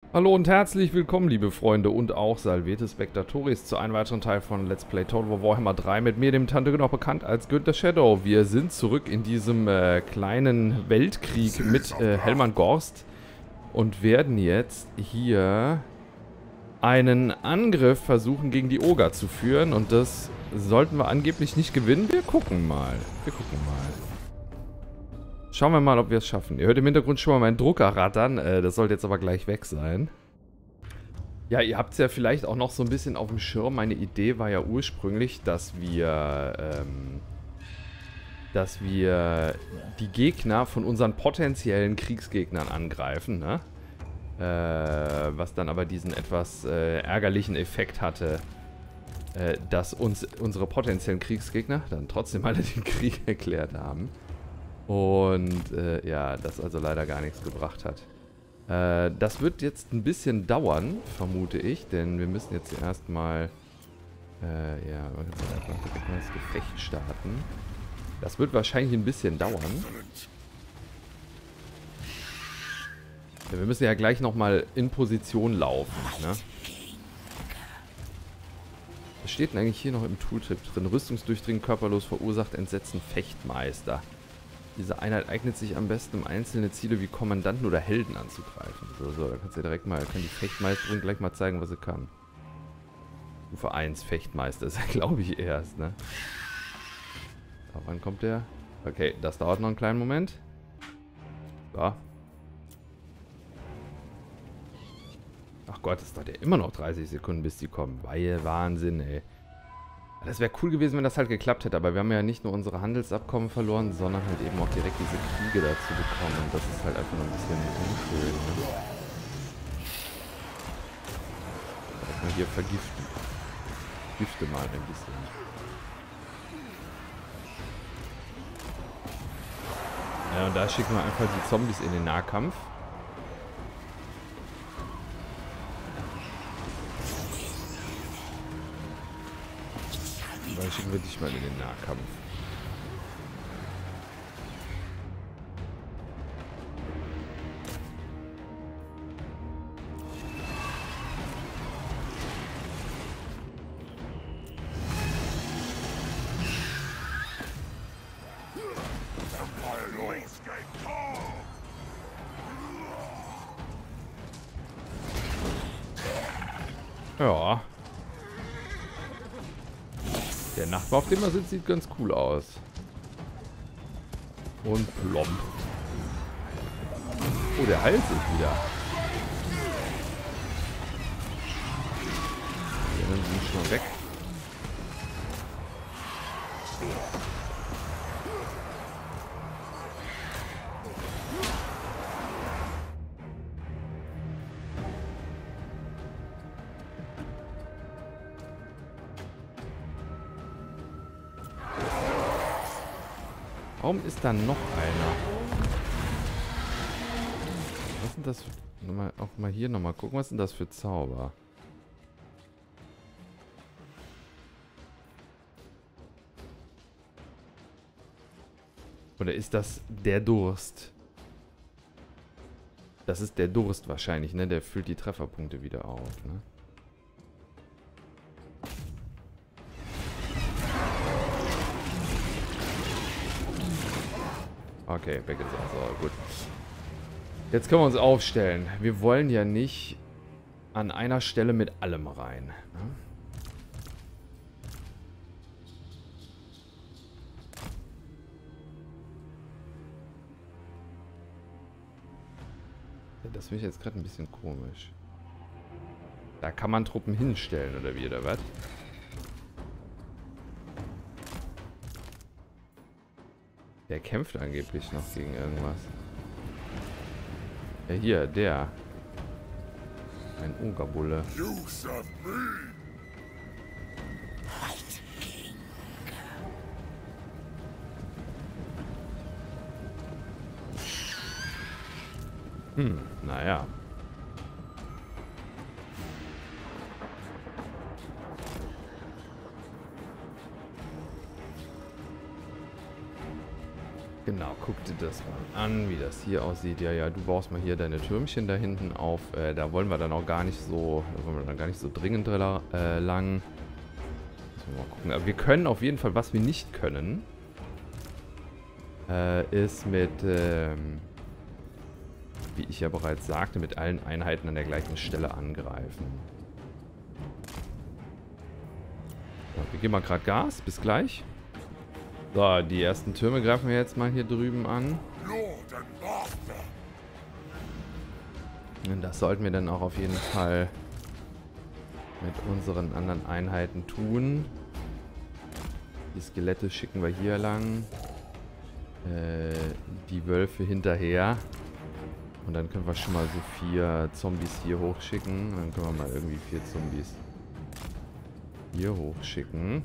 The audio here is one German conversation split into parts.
Hallo und herzlich willkommen, liebe Freunde und auch Salvete Spectatoris zu einem weiteren Teil von Let's Play Total War Warhammer 3 mit mir, dem Tantogön, auch bekannt als Günther Shadow. Wir sind zurück in diesem kleinen Weltkrieg mit Helman Gorst und werden jetzt hier einen Angriff versuchen gegen die Oger zu führen und das sollten wir angeblich nicht gewinnen. Wir gucken mal. Schauen wir mal, ob wir es schaffen. Ihr hört im Hintergrund schon mal meinen Drucker rattern. Das sollte jetzt aber gleich weg sein. Ja, ihr habt es ja vielleicht auch noch so ein bisschen auf dem Schirm. Meine Idee war ja ursprünglich, dass wir die Gegner von unseren potenziellen Kriegsgegnern angreifen, ne? Was dann aber diesen etwas ärgerlichen Effekt hatte, dass uns unsere potenziellen Kriegsgegner dann trotzdem alle den Krieg erklärt haben. Und ja, das also leider gar nichts gebracht hat. Das wird jetzt ein bisschen dauern, vermute ich, denn wir müssen jetzt erstmal ja, das Gefecht starten. Das wird wahrscheinlich ein bisschen dauern. Ja, wir müssen ja gleich nochmal in Position laufen, ne? Was steht denn eigentlich hier noch im Tooltip drin? Rüstungsdurchdringen körperlos verursacht Entsetzen Fechtmeister. Diese Einheit eignet sich am besten, um einzelne Ziele wie Kommandanten oder Helden anzugreifen. So, da kannst du ja direkt mal, kann die Fechtmeisterin gleich mal zeigen, was sie kann. Stufe 1 Fechtmeister ist ja, glaube ich, erst, ne? So, wann kommt der? Okay, das dauert noch einen kleinen Moment. So. Ach Gott, es dauert ja immer noch 30 Sekunden, bis die kommen. Weihe, Wahnsinn, ey. Das wäre cool gewesen, wenn das halt geklappt hätte, aber wir haben ja nicht nur unsere Handelsabkommen verloren, sondern halt eben auch direkt diese Kriege dazu bekommen. Und das ist halt einfach noch ein bisschen unschön, ne? Mal hier vergiften. Gifte mal ein bisschen. Ja, und da schicken wir einfach die Zombies in den Nahkampf. Dann schicken wir dich mal in den Nahkampf. Ja. Der Nachbar, auf dem er sitzt, sieht ganz cool aus. Und plomb. Oh, der heilt sich wieder. Die anderen sind schon weg. Warum ist da noch einer? Was sind das für... Auch mal hier nochmal gucken, was sind das für Zauber? Oder ist das der Durst? Das ist der Durst wahrscheinlich, ne? Der füllt die Trefferpunkte wieder auf, ne? Okay, weg ist er. So, gut. Jetzt können wir uns aufstellen. Wir wollen ja nicht an einer Stelle mit allem rein, ne? Das finde ich jetzt gerade ein bisschen komisch. Da kann man Truppen hinstellen, oder wie, oder was? Der kämpft angeblich noch gegen irgendwas. Ja, hier, der. Ein Ogerbulle. Naja. Genau, guck dir das mal an, wie das hier aussieht. Ja, ja, du baust mal hier deine Türmchen da hinten auf. Da wollen wir dann auch gar nicht so, dringend lang. Müssen wir mal gucken. Aber wir können auf jeden Fall, was wir nicht können, ist mit, wie ich ja bereits sagte, mit allen Einheiten an der gleichen Stelle angreifen. So, wir geben mal gerade Gas. Bis gleich. So, die ersten Türme greifen wir jetzt mal hier drüben an. Und das sollten wir dann auch auf jeden Fall mit unseren anderen Einheiten tun. Die Skelette schicken wir hier lang. Die Wölfe hinterher. Und dann können wir schon mal so 4 Zombies hier hochschicken. Dann können wir mal irgendwie 4 Zombies hier hochschicken.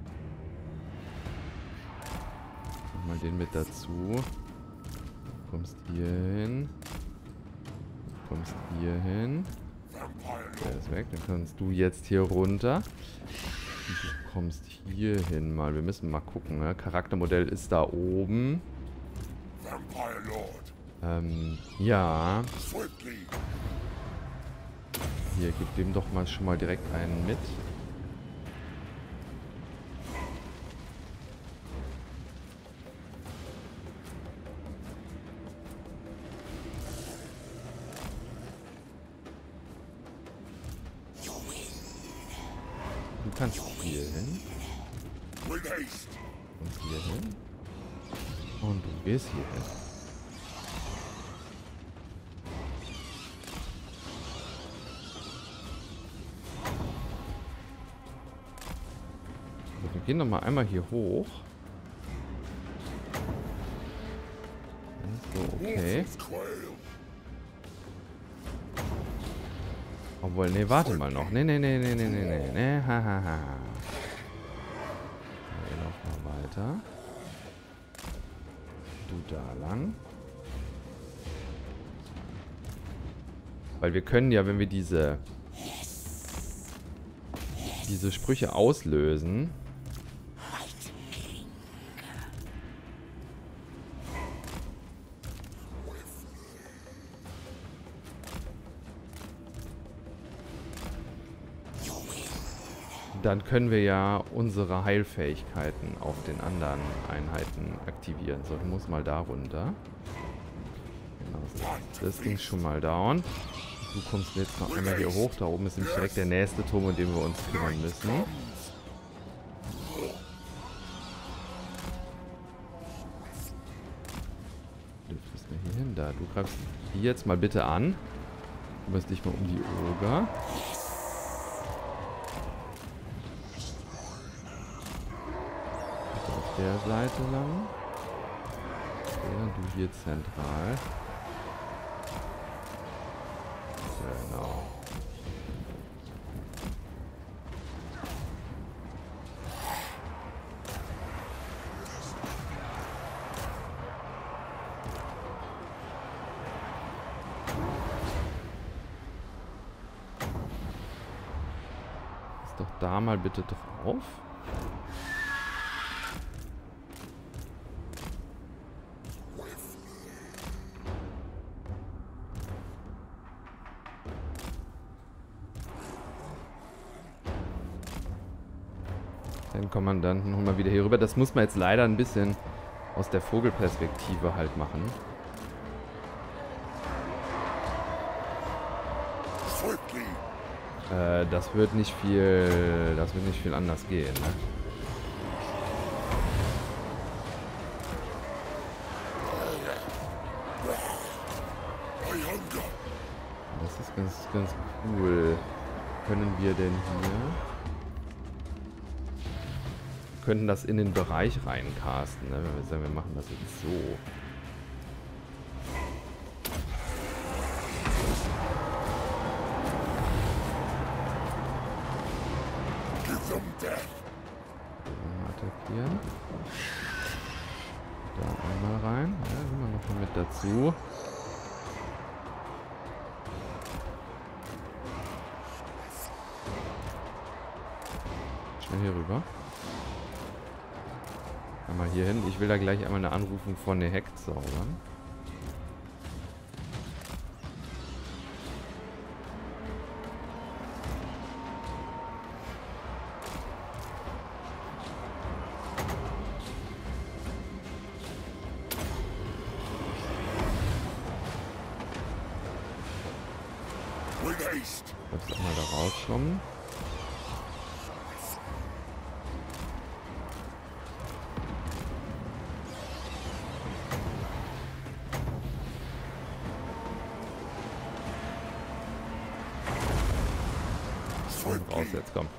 Mal den mit dazu. Du kommst hier hin. Du kommst hier hin. Der ist weg. Dann kannst du jetzt hier runter. Und du kommst hier hin mal. Wir müssen mal gucken. Ne? Charaktermodell ist da oben. Ja. Hier, gib dem doch mal schon mal direkt einen mit. Du kannst hier hin. Und hier hin. Und du gehst hier hin. So, wir gehen noch mal einmal hier hoch. So, okay. Obwohl, nee, warte mal noch. Nee, hahaha. Wir laufen mal weiter. Du da lang. Weil wir können ja, wenn wir diese Sprüche auslösen, dann können wir ja unsere Heilfähigkeiten auf den anderen Einheiten aktivieren. So, du musst mal da runter. Genau, das Ding ist schon mal down. Du kommst jetzt noch einmal hier hoch. Da oben ist nämlich direkt der nächste Turm, um den wir uns kümmern müssen. Du dürftest mir hier hin. Da, du greifst die jetzt mal bitte an. Du musst dich mal um die Oger. Der Seite lang. Ja, du hier zentral. Genau. Ist doch da mal bitte drauf. Den Kommandanten holen wir wieder hier rüber. Das muss man jetzt leider ein bisschen aus der Vogelperspektive halt machen. Das wird nicht viel anders gehen, ne? Das ist ganz cool. Können wir denn hier? Wir könnten das in den Bereich reincasten, ne? Wenn wir sagen, wir machen das jetzt so. Attackieren. Da einmal rein. Ja, nehmen wir noch mal mit dazu. Schnell hier rüber. Einmal hier hin. Ich will da gleich einmal eine Anrufung von der Heck zaubern. Jetzt einmal da rauskommen. Raus jetzt, komm.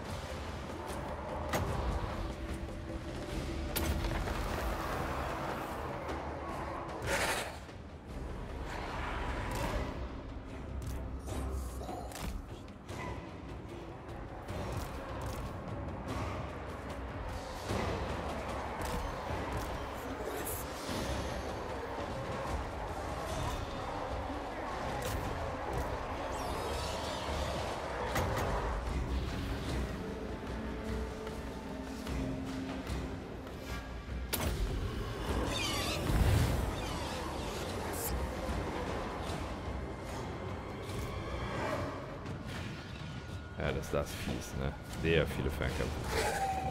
Ja, das ist fies, ne? Sehr viele Fernkampf.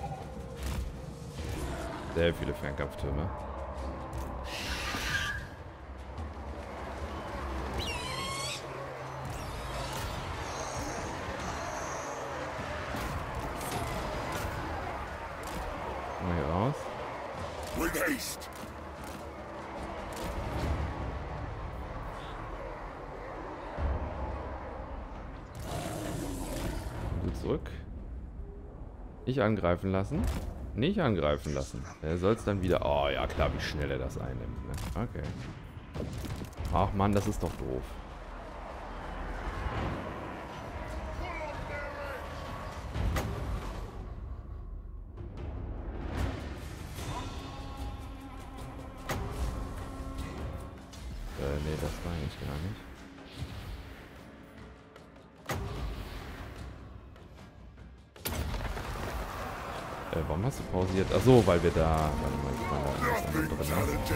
Sehr viele Fernkampftürme. Mal hier raus. Zurück. Nicht angreifen lassen. Nicht angreifen lassen. Er soll es dann wieder... Oh ja, klar, wie schnell er das einnimmt. Ne? Okay. Ach Mann, das ist doch doof. Nee, das war eigentlich gar nicht. Warum hast du pausiert? Achso, weil wir da... Warte mal, ich war da irgendwas anderes drin.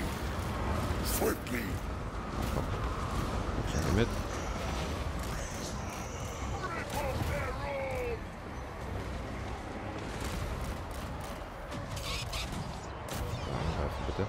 Komm. Komm mit. Angreifen, bitte.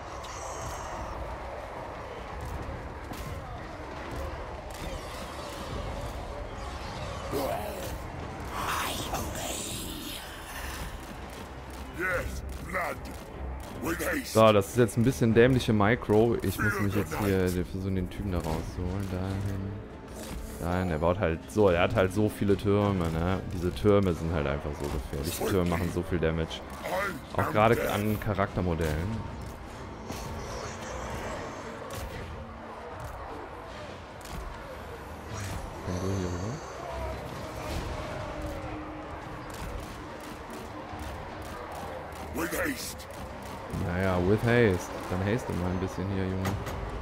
So, das ist jetzt ein bisschen dämliche Micro. Ich muss mich jetzt hier versuchen, den Typen da rauszuholen. Dahin. Er baut halt so, er hat halt so viele Türme, ne? Diese Türme sind halt einfach so gefährlich. Die Türme machen so viel Damage. Auch gerade an Charaktermodellen. Komm du hier rüber. Naja, with haste. Dann haste mal ein bisschen hier, Junge.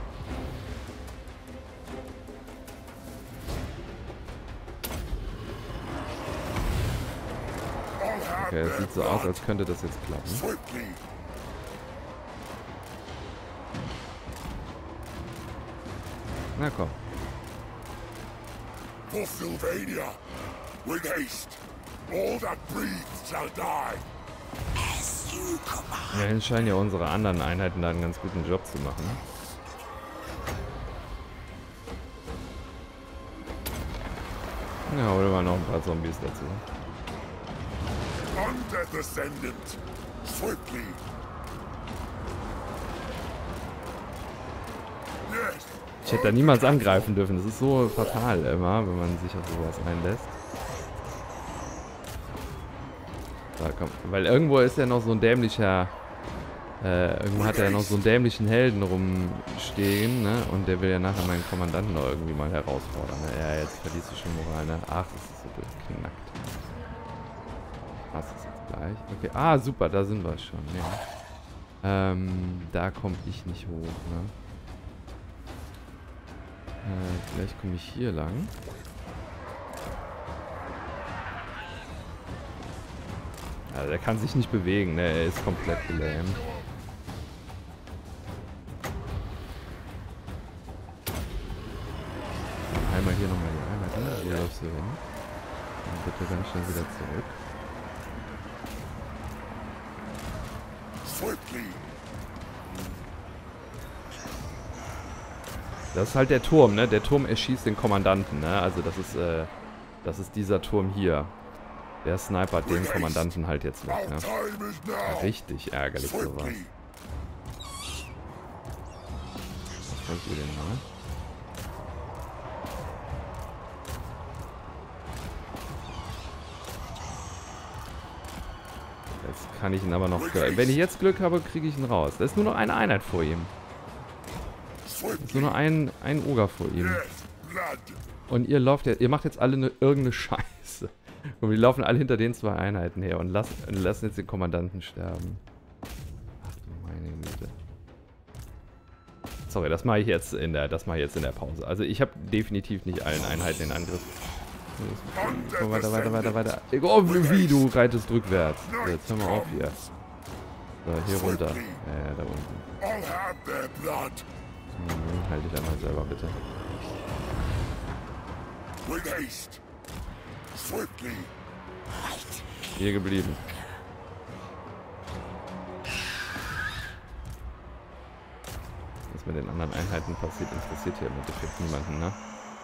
Okay, es sieht so aus, als könnte das jetzt klappen. Na komm. For Sylvania, with haste, all that breathes shall die. Ja, dann scheinen ja unsere anderen Einheiten da einen ganz guten Job zu machen. Ja, holen wir noch ein paar Zombies dazu. Undeath Ascendant, swiftly. Ich hätte da niemals angreifen dürfen. Das ist so fatal immer, wenn man sich auf sowas einlässt. Da, komm. Weil irgendwo ist ja noch so ein dämlicher... irgendwo hat er ja noch so einen dämlichen Helden rumstehen, ne? Und der will ja nachher meinen Kommandanten noch irgendwie mal herausfordern. Ne? Ja, jetzt verlierst du schon Moral, ne? Ach, das ist so durchknackt. Was ist jetzt gleich? Okay, ah, super, da sind wir schon, ja. Da komme ich nicht hoch, ne? Vielleicht komme ich hier lang. Also der kann sich nicht bewegen, ne? Er ist komplett gelähmt. Einmal hier nochmal die Einheit hin. Hier läufst du hin. Und bitte ganz schnell wieder zurück. Das ist halt der Turm, ne? Der Turm erschießt den Kommandanten, ne? Also das ist dieser Turm hier. Der snipert den Kommandanten halt jetzt weg, ne? Richtig ärgerlich sowas. Was wollt ihr denn mal? Jetzt kann ich ihn aber noch... Wenn ich jetzt Glück habe, kriege ich ihn raus. Da ist nur noch eine Einheit vor ihm. Da ist nur noch ein Oger vor ihm. Und ihr macht jetzt alle irgendeine Scheiße. Und wir laufen alle hinter den 2 Einheiten her und lassen jetzt den Kommandanten sterben. Ach du meine Güte. Sorry, das mache ich jetzt in der Pause. Also ich habe definitiv nicht allen Einheiten den Angriff. So, weiter. Oh, wie du reitest rückwärts. So, jetzt hör mal auf hier. So, hier runter. Ja, da unten. Halt dich einmal selber, bitte. Hier geblieben. Was mit den anderen Einheiten passiert, interessiert hier im Endeffekt niemanden, ne?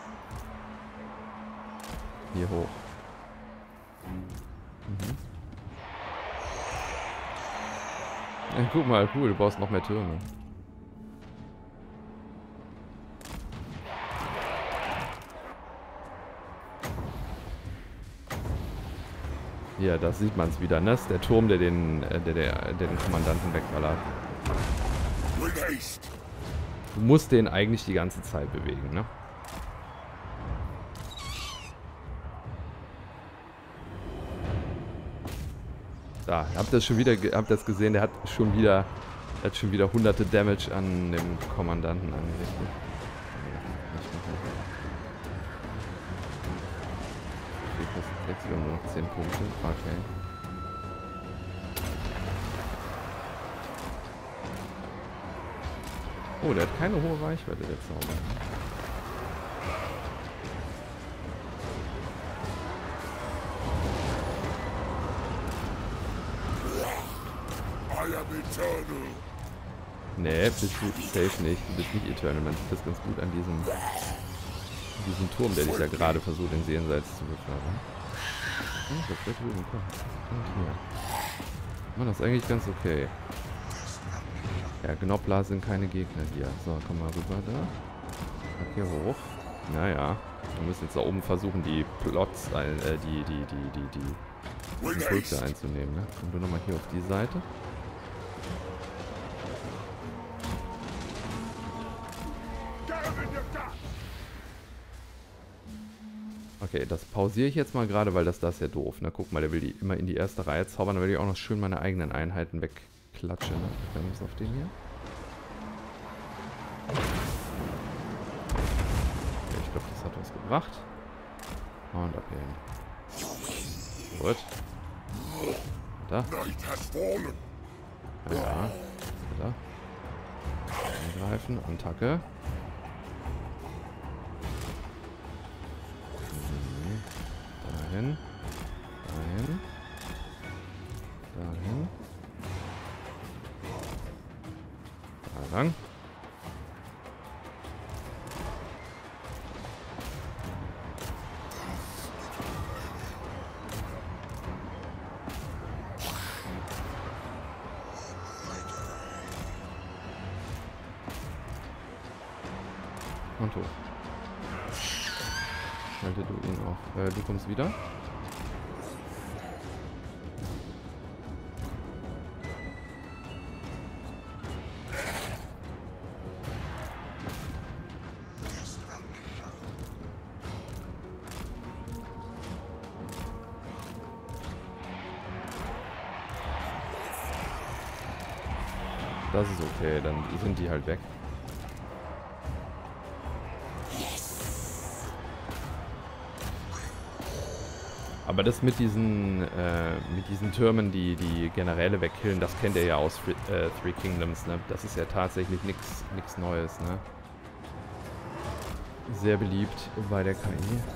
Hier hoch. Ja, guck mal, cool, du brauchst noch mehr Türme. Hier, das sieht man es wieder, ne? Das ist der Turm, der den Kommandanten wegballert. Du musst den eigentlich die ganze Zeit bewegen, ne? Da, habt ihr das gesehen? Der hat schon wieder hunderte Damage an dem Kommandanten angerichtet. Jetzt nur noch 10 Punkte. Okay. Oh, der hat keine hohe Reichweite, der Zauber. Nee, bist du safe nicht. Du bist nicht Eternal. Man sieht das ganz gut an diesem Turm, der dich ja gerade versucht, ins Jenseits zu befördern. Das wird drüben, komm. Und hier. Oh, das ist eigentlich ganz okay. Ja, Gnoblar sind keine Gegner hier. So, komm mal rüber da. Hier hoch. Naja. Wir müssen jetzt da oben versuchen, die Plots, die Impulse einzunehmen, ne? Kommen wir nochmal hier auf die Seite. Okay, das pausiere ich jetzt mal gerade, weil das ist ja doof, ne? Guck mal, der will die immer in die erste Reihe zaubern, dann will ich auch noch schön meine eigenen Einheiten wegklatschen, ne? Dann muss auf den hier. Okay, ich glaube, das hat was gebracht. Und abheben. Gut. Da. Ja. Da. Angreifen. Attacke. Dahin. Dahin. Dahin. Da lang. Und hoch. Halte du ihn auf. Du kommst wieder. Das ist okay, dann sind die halt weg. Aber das mit diesen Türmen, die Generäle wegkillen, das kennt ihr ja aus Three Kingdoms, ne? Das ist ja tatsächlich nichts Neues, ne? Sehr beliebt bei der KI.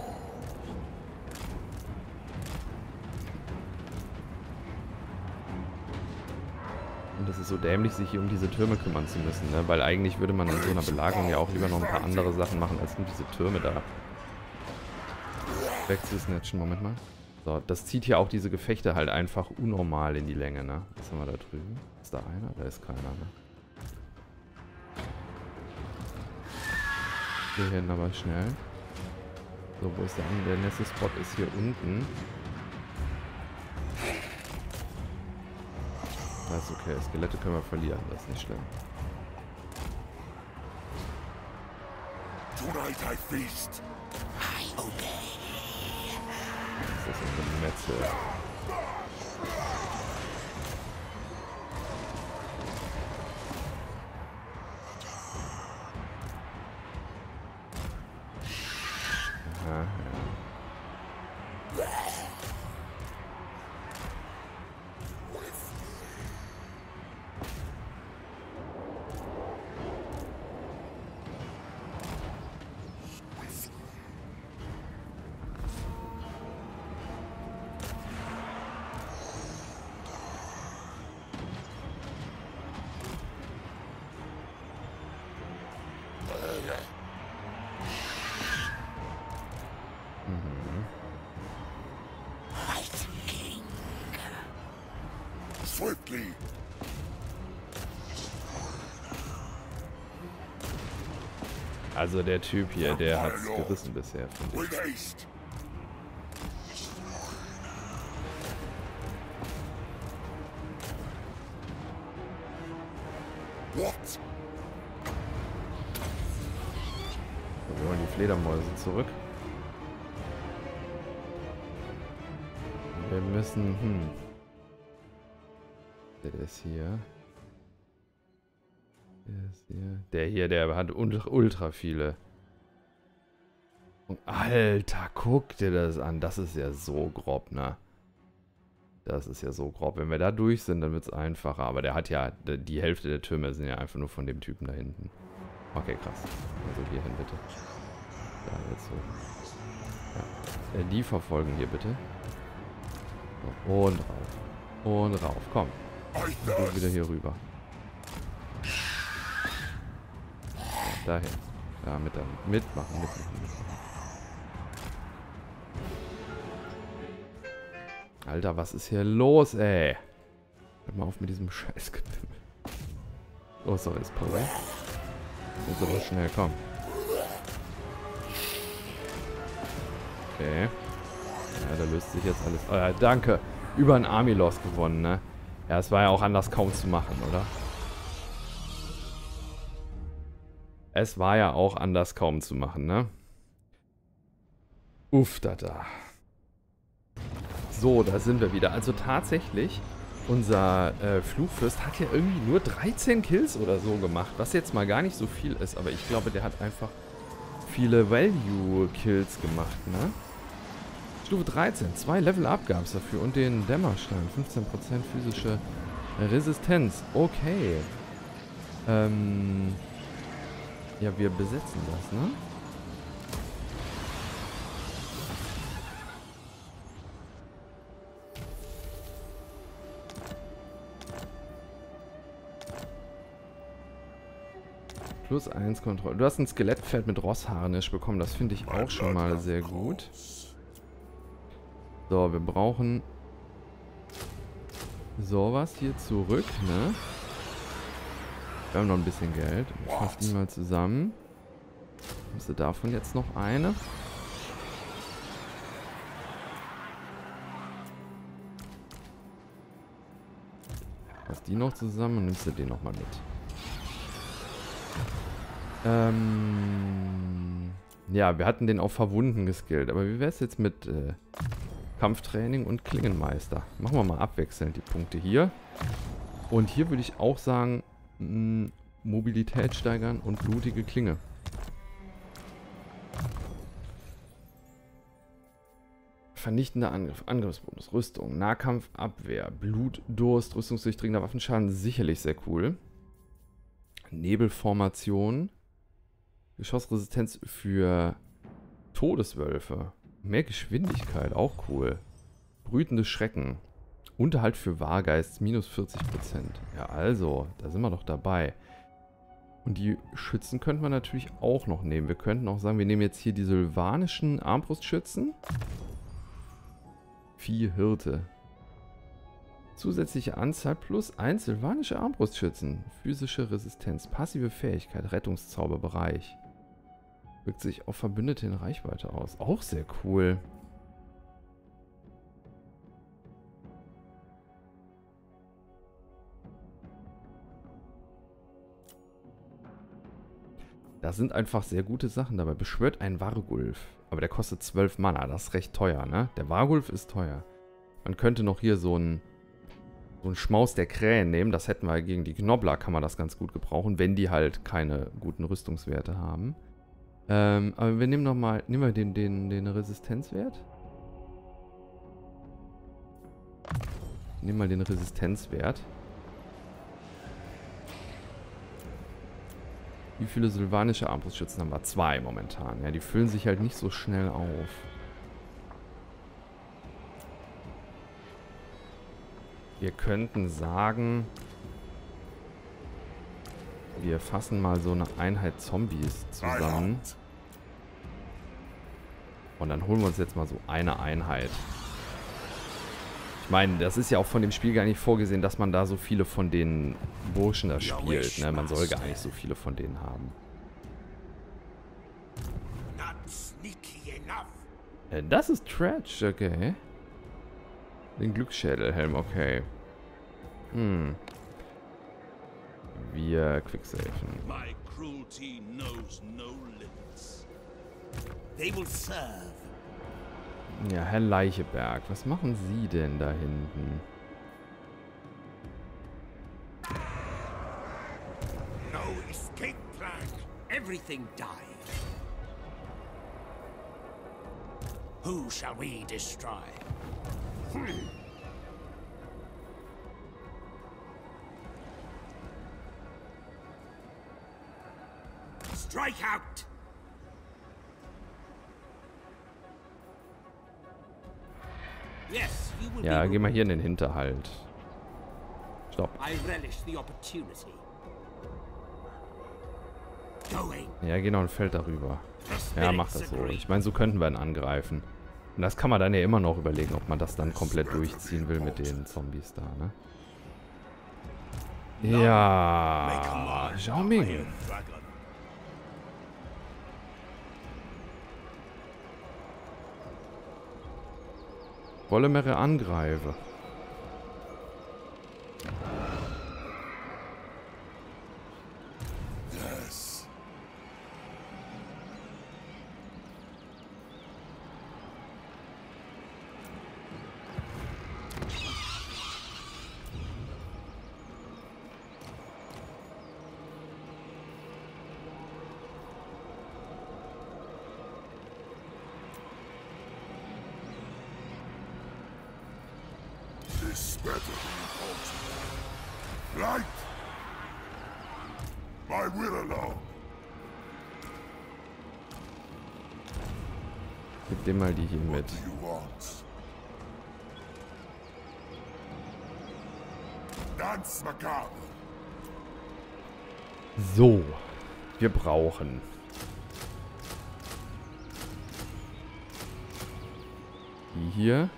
Und das ist so dämlich, sich hier um diese Türme kümmern zu müssen, ne? Weil eigentlich würde man in so einer Belagerung ja auch lieber noch ein paar andere Sachen machen, als nur diese Türme da wegzusnatchen. Moment mal. So, das zieht hier auch diese Gefechte halt einfach unnormal in die Länge, ne? Was haben wir da drüben? Ist da einer? Da ist keiner, ne? Wir hin aber schnell. So, wo ist der andere? Der nächste Spot ist hier unten. Das ist okay. Skelette können wir verlieren. Das ist nicht schlimm. Tonight I feast. Das ist ein Metzel. Aha, ja. Swiftly. Also der Typ hier, der hat's gerissen bisher, finde ich. With haste. What? Wir wollen die Fledermäuse zurück. Wir müssen, Der ist hier. Der hier, der hat ultra viele. Und Alter, guck dir das an. Das ist ja so grob, ne? Das ist ja so grob. Wenn wir da durch sind, dann wird es einfacher. Aber der hat ja, die Hälfte der Türme sind ja einfach nur von dem Typen da hinten. Okay, krass. Also hier hin, bitte. Da jetzt so. Ja. Die verfolgen hier, bitte. So, und rauf. Und rauf. Komm. Und wieder hier rüber. Ja, dahin. Ja, mitmachen. Alter, was ist hier los, ey? Hört mal auf mit diesem Scheißgepimmel. Oh, sorry, ist Power. Jetzt aber schnell, komm. Okay. Ja, da löst sich jetzt alles. Oh ja, danke. Über ein Army-Loss gewonnen, ne? Ja, es war ja auch anders kaum zu machen, oder? Es war ja auch anders kaum zu machen, ne? Uff, da. So, da sind wir wieder. Also tatsächlich, unser Fluchfürst hat ja irgendwie nur 13 Kills oder so gemacht, was jetzt mal gar nicht so viel ist, aber ich glaube, der hat einfach viele Value-Kills gemacht, ne? Stufe 13, 2 Level-Up gab es dafür und den Dämmerstein, 15% physische Resistenz. Okay. Ja, wir besetzen das, ne? +1 Kontrolle. Du hast ein Skelettpferd mit Rossharnisch bekommen. Das finde ich auch schon mal sehr gut. So, wir brauchen sowas hier zurück, ne? Wir haben noch ein bisschen Geld. Ich fasse die mal zusammen. Müsste davon jetzt noch eine. Fass die noch zusammen und nimmst du den nochmal mit. Ja, wir hatten den auf Verwunden geskillt. Aber wie wäre es jetzt mit Kampftraining und Klingenmeister? Machen wir mal abwechselnd die Punkte hier. Und hier würde ich auch sagen, Mobilität steigern und blutige Klinge. Vernichtender Angriff, Angriffsbonus, Rüstung, Nahkampfabwehr, Blutdurst, rüstungsdurchdringender Waffenschaden, sicherlich sehr cool. Nebelformation, Geschossresistenz für Todeswölfe, mehr Geschwindigkeit, auch cool. Brütende Schrecken, Unterhalt für Wahrgeist, minus 40%. Ja, also, da sind wir doch dabei. Und die Schützen könnten wir natürlich auch noch nehmen. Wir könnten auch sagen, wir nehmen jetzt hier die sylvanischen Armbrustschützen. Viehhirte. Zusätzliche Anzahl plus 1 sylvanische Armbrustschützen. Physische Resistenz, passive Fähigkeit, Rettungszauberbereich. Wirkt sich auf Verbündete in Reichweite aus. Auch sehr cool. Da sind einfach sehr gute Sachen dabei. Beschwört einen Wargulf. Aber der kostet 12 Mana. Das ist recht teuer, ne? Der Wargulf ist teuer. Man könnte noch hier so einen Schmaus der Krähen nehmen. Das hätten wir gegen die Knobbler. Kann man das ganz gut gebrauchen, wenn die halt keine guten Rüstungswerte haben. Aber wir nehmen nochmal... Nehmen wir den Resistenzwert? Nehmen mal den Resistenzwert. Wie viele sylvanische Armbrustschützen haben wir? 2 momentan. Ja, die füllen sich halt nicht so schnell auf. Wir könnten sagen, wir fassen mal so eine Einheit Zombies zusammen. Und dann holen wir uns jetzt mal so eine Einheit. Ich meine, das ist ja auch von dem Spiel gar nicht vorgesehen, dass man da so viele von den Burschen da spielt. Ne? Man soll gar nicht so viele von denen haben. Das ist Trash, okay. Den Glücksschädelhelm, okay. Wir quicksafen. Ja, Herr Leicheberg, was machen Sie denn da hinten? No escape plan. Everything died. Who shall we destroy? Strike out! Yes, you will Ja, geh mal hier in den Hinterhalt. Stopp. I relish the opportunity. Going. Ja, genau, ein Feld darüber. Ja, mach das so. Ich meine, so könnten wir ihn angreifen. Und das kann man dann ja immer noch überlegen, ob man das dann komplett durchziehen will mit den Zombies da, ne? Ja, Zhao Ming. Wolle mehrere angreife. Yes. This better be halted. Light! My will alone. Gib dem mal die hier mit. What do you want? Dance macabre. So. Wir brauchen die hier.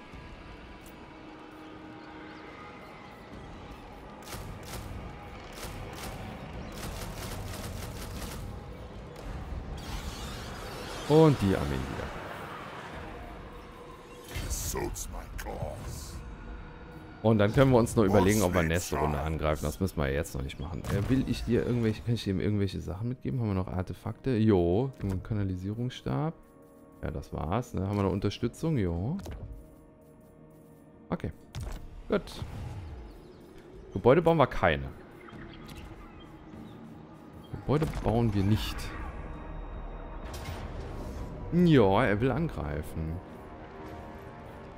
Und die Armeen wieder. This suits my cause. Und dann können wir uns noch überlegen, ob wir nächste Runde angreifen. Das müssen wir ja jetzt noch nicht machen. Will ich dir irgendwelche, kann ich dir irgendwelche Sachen mitgeben? Haben wir noch Artefakte? Jo. Kanalisierungsstab. Ja, das war's. Ne? Haben wir noch Unterstützung? Jo. Okay. Gut. Gebäude bauen wir keine. Gebäude bauen wir nicht. Ja, er will angreifen.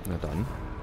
Na dann.